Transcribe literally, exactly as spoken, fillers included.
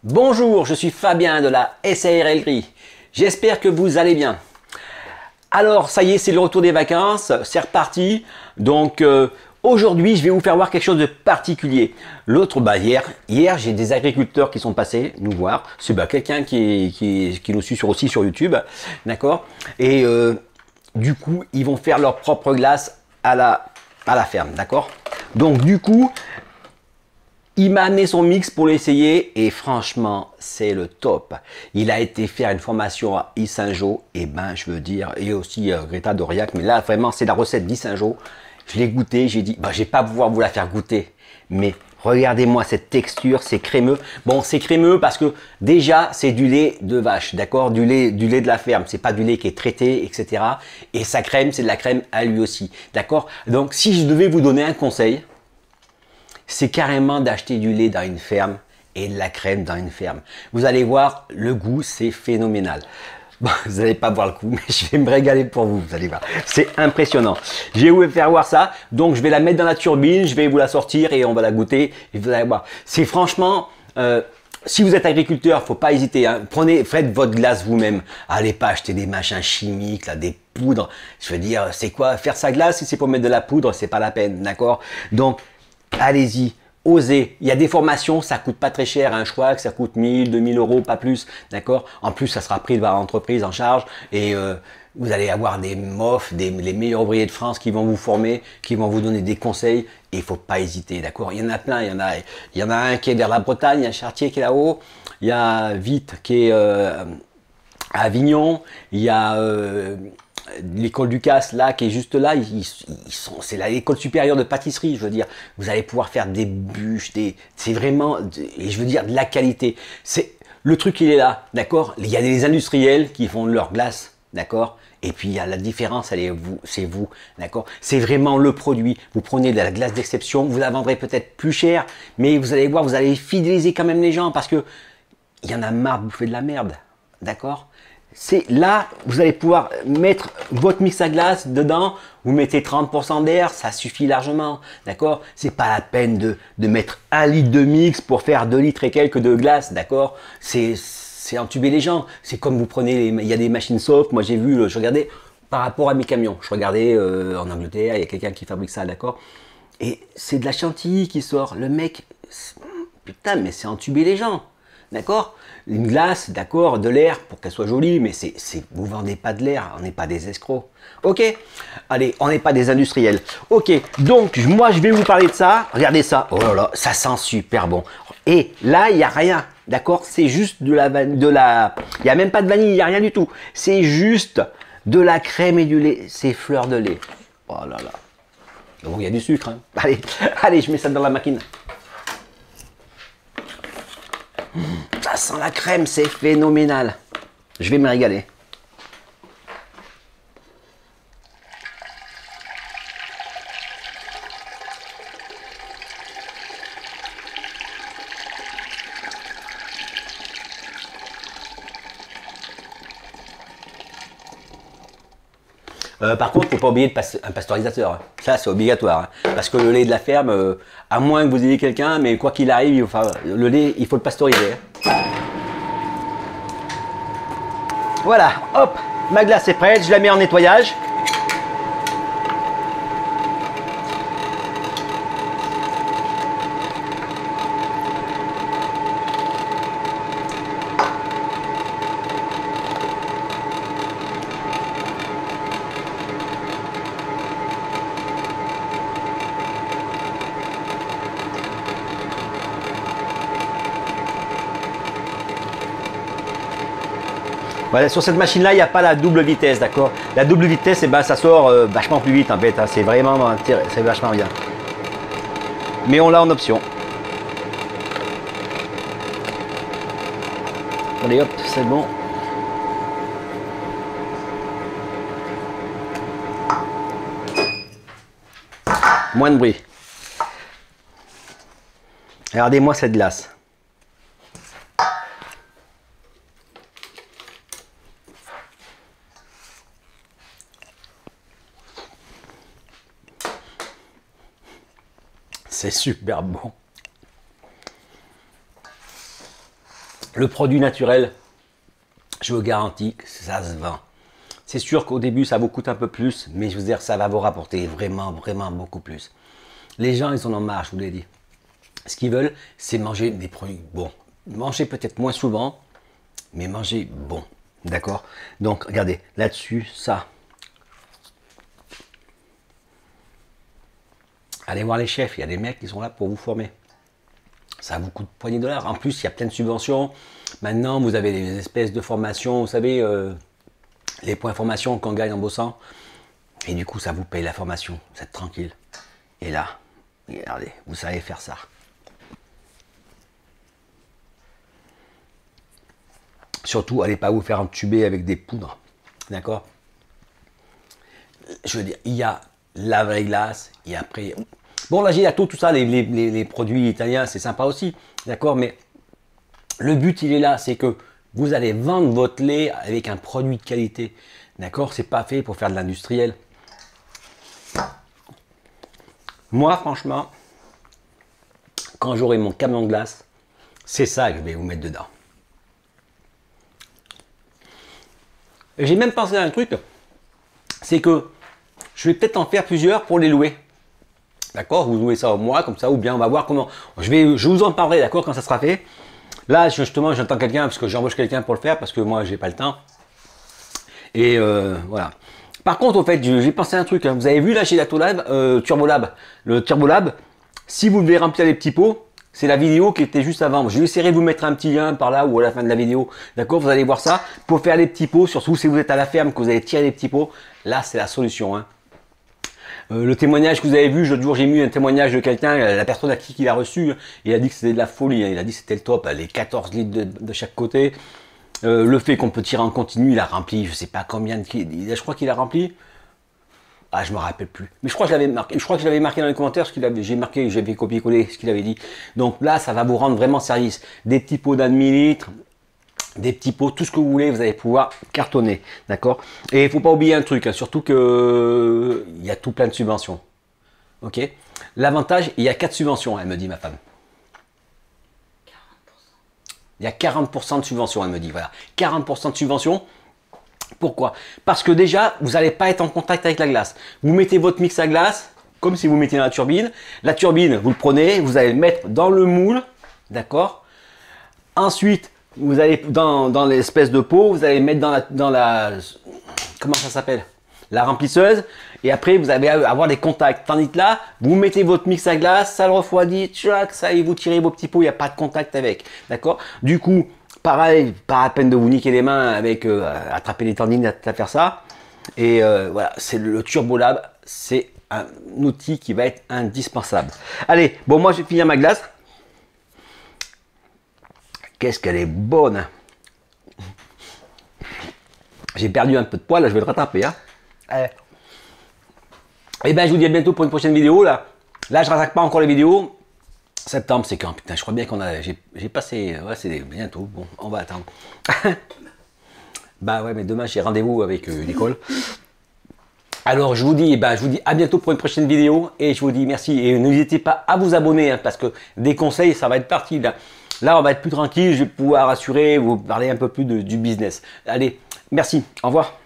Bonjour, je suis Fabien de la S A R L Gris. J'espère que vous allez bien. Alors, ça y est, c'est le retour des vacances, c'est reparti. Donc, euh, aujourd'hui, je vais vous faire voir quelque chose de particulier. L'autre, bah hier, hier j'ai des agriculteurs qui sont passés nous voir. C'est bah, quelqu'un qui, qui, qui nous suit sur, aussi sur YouTube, d'accord. Et euh, du coup, ils vont faire leur propre glace à la, à la ferme, d'accord. Donc, du coup, il m'a amené son mix pour l'essayer et franchement, c'est le top. Il a été faire une formation à Yssingeaux et ben, je veux dire, et aussi euh, Greta d'Aurillac, mais là, vraiment, c'est la recette d'Yssingeaux. Je l'ai goûté, j'ai dit, bah, je vais pas pouvoir vous la faire goûter, mais regardez-moi cette texture, c'est crémeux. Bon, c'est crémeux parce que déjà, c'est du lait de vache, d'accord, du lait, du lait de la ferme. C'est pas du lait qui est traité, et cetera. Et sa crème, c'est de la crème à lui aussi, d'accord. Donc, si je devais vous donner un conseil, c'est carrément d'acheter du lait dans une ferme et de la crème dans une ferme. Vous allez voir, le goût, c'est phénoménal. Bon, vous n'allez pas voir le coup, mais je vais me régaler pour vous, vous allez voir. C'est impressionnant. Je vais vous faire voir ça. Donc, je vais la mettre dans la turbine, je vais vous la sortir et on va la goûter. Et vous allez voir. C'est franchement... Euh, si vous êtes agriculteur, faut pas hésiter. Hein. Prenez, faites votre glace vous-même. Allez pas acheter des machins chimiques, là, des poudres. Je veux dire, c'est quoi faire sa glace si c'est pour mettre de la poudre, c'est pas la peine, d'accord? Donc, allez-y, osez. Il y a des formations, ça coûte pas très cher. Hein. Je crois que ça coûte mille, deux mille euros, pas plus. D'accord. En plus, ça sera pris par l'entreprise en charge. Et euh, vous allez avoir des mofs, des, les meilleurs ouvriers de France qui vont vous former, qui vont vous donner des conseils. Et il faut pas hésiter. D'accord. Il y en a plein. Il y en a, il y en a un qui est vers la Bretagne, il y a Chartier qui est là-haut. Il y a Vite qui est euh, à Avignon. Il y a... Euh, l'école du Casse là qui est juste là, ils, ils sont, c'est l'école supérieure de pâtisserie, je veux dire, vous allez pouvoir faire des bûches, des, c'est vraiment, et je veux dire de la qualité. C'est le truc, il est là, d'accord. Il y a des industriels qui font leur glace, d'accord. Et puis il y a la différence, elle est vous, c'est vous, d'accord. C'est vraiment le produit. Vous prenez de la glace d'exception, vous la vendrez peut-être plus cher, mais vous allez voir, vous allez fidéliser quand même les gens parce que il y en a marre de bouffer de la merde, d'accord. C'est là, vous allez pouvoir mettre votre mix à glace dedans, vous mettez trente pour cent d'air, ça suffit largement, d'accord. C'est pas la peine de, de mettre un litre de mix pour faire deux litres et quelques de glace, d'accord. C'est c'est entuber les gens. C'est comme vous prenez, les, il y a des machines soft, moi j'ai vu, je regardais par rapport à mes camions, je regardais euh, en Angleterre, il y a quelqu'un qui fabrique ça, d'accord. Et c'est de la chantilly qui sort, le mec, putain, mais c'est entuber les gens. D'accord. Une glace, d'accord, de l'air pour qu'elle soit jolie, mais c'est, c'est, vous vendez pas de l'air, on n'est pas des escrocs. Ok. Allez, on n'est pas des industriels. Ok. Donc, moi, je vais vous parler de ça. Regardez ça. Oh là là, ça sent super bon. Et là, il n'y a rien. D'accord. C'est juste de la, de la, il n'y a même pas de vanille, il n'y a rien du tout. C'est juste de la crème et du lait. C'est fleurs de lait. Oh là là. Donc, il y a du sucre. Hein. Allez, allez, je mets ça dans la machine. Ça sent la crème, c'est phénoménal. Je vais me régaler. Euh, par contre, il ne faut pas oublier de passer un pasteurisateur. Ça, c'est obligatoire. Hein. Parce que le lait de la ferme, euh, à moins que vous ayez quelqu'un, mais quoi qu'il arrive, il faut, enfin, le lait, il faut le pasteuriser. Hein. Voilà, hop, ma glace est prête, je la mets en nettoyage. Voilà, sur cette machine-là, il n'y a pas la double vitesse, d'accord. La double vitesse, eh ben, ça sort euh, vachement plus vite en fait. Hein. C'est vraiment, c'est vachement bien. Mais on l'a en option. Allez hop, c'est bon. Moins de bruit. Regardez-moi cette glace. C'est super bon. Le produit naturel, je vous garantis que ça se vend. C'est sûr qu'au début, ça vous coûte un peu plus, mais je veux dire, ça va vous rapporter vraiment, vraiment beaucoup plus. Les gens, ils en ont marre, je vous l'ai dit. Ce qu'ils veulent, c'est manger des produits bons. Manger peut-être moins souvent, mais manger bon. D'accord? Donc, regardez, là-dessus, ça. Allez voir les chefs, il y a des mecs qui sont là pour vous former. Ça vous coûte poignée de dollars. En plus, il y a plein de subventions. Maintenant, vous avez des espèces de formations, vous savez, euh, les points formation qu'on gagne en bossant. Et du coup, ça vous paye la formation. Vous êtes tranquille. Et là, regardez, vous savez faire ça. Surtout, allez pas vous faire entuber avec des poudres. D'accord? Je veux dire, il y a la vraie glace, et après... Bon, la gelato, tout ça, les, les, les, les produits italiens, c'est sympa aussi. D'accord? Mais le but, il est là, c'est que vous allez vendre votre lait avec un produit de qualité. D'accord? C'est pas fait pour faire de l'industriel. Moi, franchement, quand j'aurai mon camion de glace, c'est ça que je vais vous mettre dedans. J'ai même pensé à un truc, c'est que je vais peut-être en faire plusieurs pour les louer. D'accord? Vous louez ça au mois, comme ça, ou bien on va voir comment. Je vais, je vous en parlerai, d'accord, quand ça sera fait. Là, justement, j'entends quelqu'un, parce que j'embauche quelqu'un pour le faire, parce que moi, j'ai pas le temps. Et euh, voilà. Par contre, au fait, j'ai pensé à un truc. Hein. Vous avez vu là chez la Lab, euh, Turbolab, le Turbolab, si vous devez remplir les petits pots, c'est la vidéo qui était juste avant. Je vais essayer de vous mettre un petit lien par là ou à la fin de la vidéo. D'accord? Vous allez voir ça. Pour faire les petits pots, surtout si vous êtes à la ferme, que vous allez tirer les petits pots, là, c'est la solution. Hein. Euh, le témoignage que vous avez vu, l'autre jour, j'ai mis un témoignage de quelqu'un, la personne à qui il a reçu, il a dit que c'était de la folie. Hein. Il a dit que c'était le top, les quatorze litres de, de chaque côté. Euh, le fait qu'on peut tirer en continu, il a rempli, je sais pas combien de... Je crois qu'il a rempli... Ah, je me rappelle plus. Mais je crois que je l'avais marqué. Je crois que je l'avais marqué dans les commentaires, ce qu'il avait. J'ai marqué, j'avais copié-collé ce qu'il avait dit. Donc là, ça va vous rendre vraiment service. Des petits pots d'un demi-litre, des petits pots, tout ce que vous voulez, vous allez pouvoir cartonner. D'accord? Et il faut pas oublier un truc, hein, surtout que il y a tout plein de subventions. Ok? L'avantage, il y a quatre subventions, elle me dit ma femme. quarante pour cent. Il y a quarante pour cent de subventions, elle me dit. Voilà. quarante pour cent de subventions. Pourquoi? Parce que déjà, vous n'allez pas être en contact avec la glace. Vous mettez votre mix à glace, comme si vous mettiez dans la turbine. La turbine, vous le prenez, vous allez le mettre dans le moule, d'accord? Ensuite, vous allez dans, dans l'espèce de pot, vous allez le mettre dans la, dans la comment ça s'appelle? La remplisseuse. Et après, vous allez avoir des contacts. Tandis que là, vous mettez votre mix à glace, ça le refroidit, tchac, ça y est, vous tirez vos petits pots, il n'y a pas de contact avec, d'accord? Du coup, pareil, pas à peine de vous niquer les mains avec euh, attraper les tendines à, à faire ça. Et euh, voilà, c'est le, le Turbolab, c'est un outil qui va être indispensable. Allez, bon, moi je vais finir ma glace. Qu'est-ce qu'elle est bonne! J'ai perdu un peu de poids, là je vais le rattraper. Hein. Allez. Et bien je vous dis à bientôt pour une prochaine vidéo. Là, là je ne rattrape pas encore les vidéos. Septembre, c'est quand? Putain, je crois bien qu'on a... J'ai passé... Ouais, c'est bientôt. Bon, on va attendre. Bah ouais, mais demain, j'ai rendez-vous avec euh, l'école. Alors, je vous dis, bah, je vous dis à bientôt pour une prochaine vidéo. Et je vous dis merci. Et n'hésitez pas à vous abonner, hein, parce que des conseils, ça va être parti. Là. Là, on va être plus tranquille. Je vais pouvoir assurer, vous parler un peu plus de, du business. Allez, merci. Au revoir.